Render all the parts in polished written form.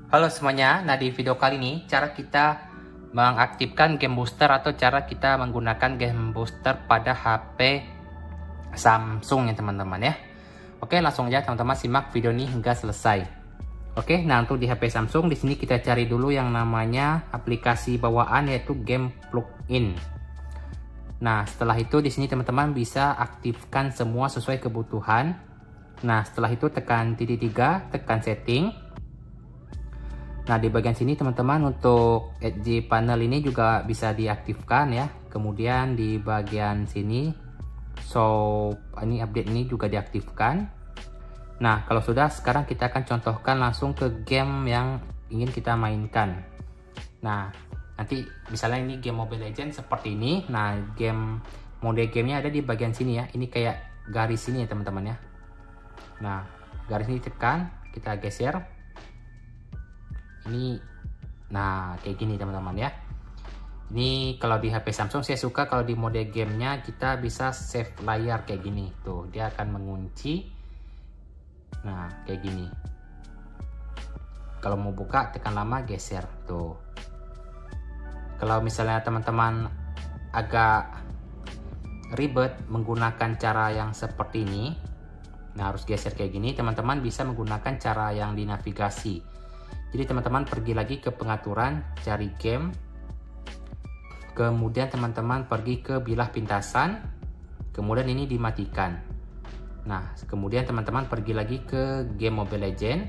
Halo semuanya, nah di video kali ini cara kita mengaktifkan game booster atau cara kita menggunakan game booster pada HP Samsung ya teman-teman ya. Oke, langsung aja teman-teman simak video ini hingga selesai. Oke, nah untuk di HP Samsung di sini kita cari dulu yang namanya aplikasi bawaan yaitu game plugin. Nah, setelah itu di sini teman-teman bisa aktifkan semua sesuai kebutuhan. Nah, setelah itu tekan titik 3, tekan setting. Nah, di bagian sini teman-teman untuk Edge panel ini juga bisa diaktifkan ya. Kemudian di bagian sini ini update ini juga diaktifkan. Nah, kalau sudah sekarang kita akan contohkan langsung ke game yang ingin kita mainkan. Nah, nanti misalnya ini game Mobile Legends seperti ini. Nah, mode gamenya ada di bagian sini ya. Ini kayak garis ini ya teman-teman ya. Nah, garis ini tekan, kita geser. Ini nah kayak gini teman-teman ya. Ini kalau di HP Samsung saya suka kalau di mode gamenya kita bisa save layar kayak gini tuh, dia akan mengunci. Nah kayak gini, kalau mau buka tekan lama geser tuh. Kalau misalnya teman-teman agak ribet menggunakan cara yang seperti ini, nah harus geser kayak gini, teman-teman bisa menggunakan cara yang di navigasi. Jadi teman-teman pergi lagi ke pengaturan, cari game, kemudian teman-teman pergi ke bilah pintasan, kemudian ini dimatikan. Nah, kemudian teman-teman pergi lagi ke game Mobile Legends.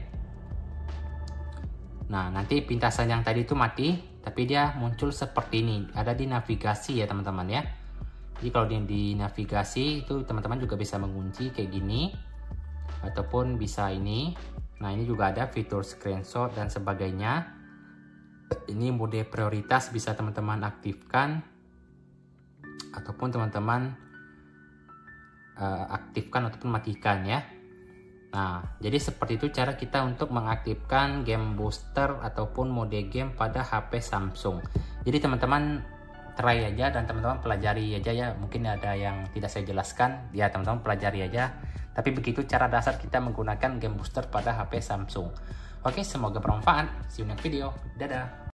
Nah, nanti pintasan yang tadi itu mati, tapi dia muncul seperti ini, ada di navigasi ya teman-teman ya. Jadi kalau di navigasi itu teman-teman juga bisa mengunci kayak gini, ataupun bisa ini. Nah, ini juga ada fitur screenshot dan sebagainya. Ini mode prioritas bisa teman-teman aktifkan ataupun teman-teman aktifkan ataupun matikan ya. Nah, jadi seperti itu cara kita untuk mengaktifkan game booster ataupun mode game pada HP Samsung. Jadi teman-teman try aja dan teman-teman pelajari aja ya. Mungkin ada yang tidak saya jelaskan, ya teman-teman pelajari aja. Tapi begitu cara dasar kita menggunakan game booster pada HP Samsung. Oke, semoga bermanfaat. See you next video. Dadah.